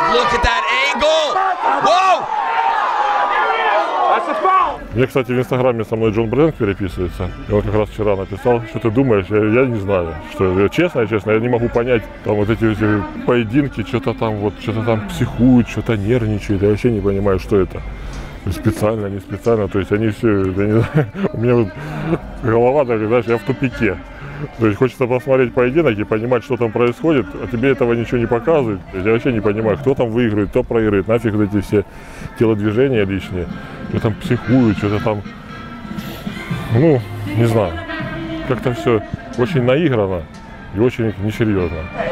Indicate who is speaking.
Speaker 1: Look at that angle! Whoa!
Speaker 2: Мне, кстати, в Инстаграме со мной Джон Брэнк переписывается. И он как раз вчера написал, что ты думаешь, я не знаю. Что, честно, я не могу понять, там вот эти поединки, что-то там психуют, что-то нервничают. Я вообще не понимаю, что это. Специально, не специально. То есть они все, я не знаю, у меня вот голова, так, знаешь, я в тупике. То есть хочется посмотреть поединок и понимать, что там происходит, а тебе этого ничего не показывают. Я вообще не понимаю, кто там выиграет, кто проиграет. Нафиг вот эти все телодвижения лишние. Что там психуют, что-то там, ну, не знаю. Как-то все очень наиграно и очень несерьезно.